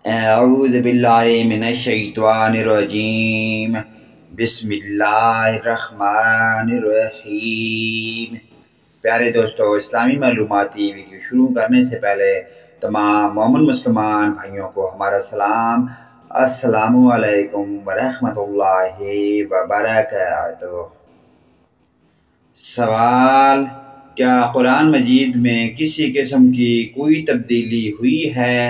اعوذ باللہ من الشیطان الرجیم بسم اللہ الرحمن الرحیم۔ پیارے دوستو، اسلامی معلوماتی ویڈیو شروع کرنے سے پہلے تمام مومن مسلمان بھائیوں کو ہمارا سلام، السلام علیکم ورحمۃ اللہ وبرکاتہ۔ سوال: کیا قرآن مجید میں کسی قسم کی کوئی تبدیلی ہوئی ہے؟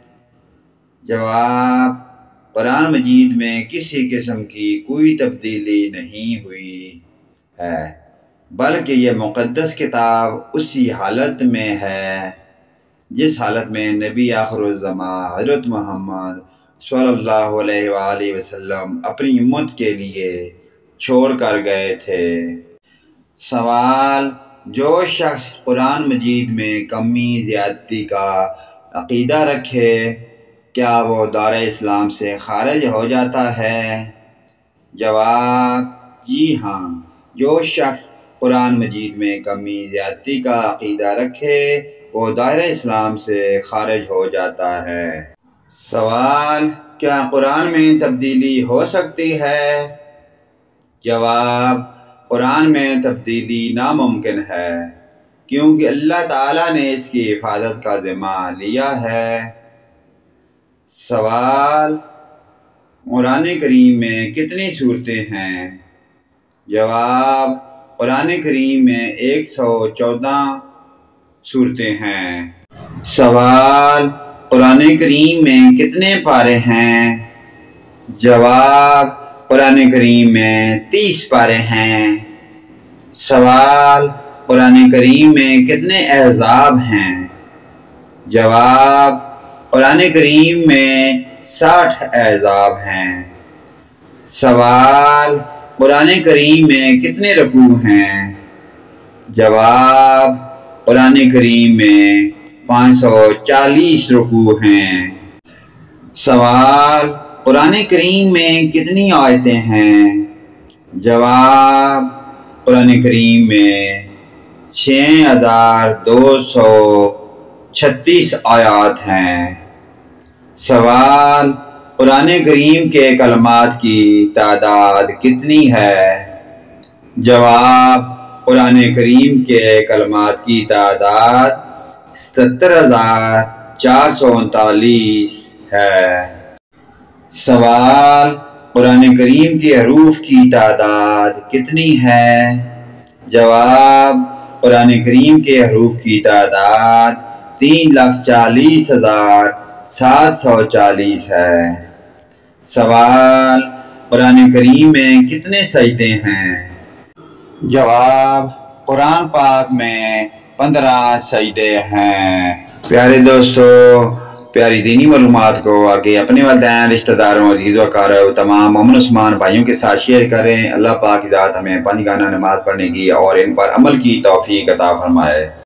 جواب: قرآن مجید میں کسی قسم کی کوئی تبدیلی نہیں ہوئی ہے، بلکہ یہ مقدس کتاب اسی حالت میں ہے جس حالت میں نبی آخر الزماں حضرت محمد صلی اللہ علیہ وآلہ وسلم اپنی امت کے لیے چھوڑ کر گئے تھے۔ سوال: جو شخص قرآن مجید میں کمی زیادتی کا عقیدہ رکھے، کیا وہ دار اسلام سے خارج ہو جاتا ہے؟ جواب: جی ہاں، جو شخص قرآن مجید میں کمی زیادتی کا عقیدہ رکھے وہ دائرہ اسلام سے خارج ہو جاتا ہے۔ سوال: کیا قرآن میں تبدیلی ہو سکتی ہے؟ جواب: قرآن میں تبدیلی ناممکن ہے، کیونکہ اللہ تعالیٰ نے اس کی حفاظت کا ذمہ لیا ہے۔ سوال: قرآن کریم میں کتنی سورتیں ہیں؟ جواب: قرآن کریم میں 114 سورتیں ہیں۔ سوال: قرآن کریم میں کتنے پارے ہیں؟ جواب: قرآن کریم میں 30 پارے ہیں۔ سوال: قرآن کریم میں کتنے احزاب ہیں؟ جواب: قرآن کریم میں 60 احزاب ہیں۔ سوال: قرآن کریم میں کتنے رکوع ہیں؟ جواب: قرآن کریم میں 540 رکوع ہیں۔ سوال: قرآن کریم میں کتنی آیتیں ہیں؟ جواب: قرآن کریم میں 6236 آیات ہیں۔ سوال: قرآن کریم کے کلمات کی تعداد کتنی ہے؟ جواب: قرآن کریم کے کلمات کی تعداد 77,439 ہے۔ سوال: قرآن کریم کے حروف کی تعداد کتنی ہے؟ جواب: قرآن کریم کے حروف کی تعداد 3,40,740 ہے۔ سوال: قرآن کریم میں کتنے سجدے ہیں؟ جواب: قرآن پاک میں 15 سجدے ہیں۔ پیارے دوستو، پیاری دینی معلومات کو آگے اپنے والدین، رشتہ داروں، عزیز و اقارب، تمام مومن مسلمان بھائیوں کے ساتھ شیئر کریں۔ اللہ پاک کی ذات ہمیں 5 گانا نماز پڑھنے کی اور ان پر عمل کی توفیق عطا فرمائے۔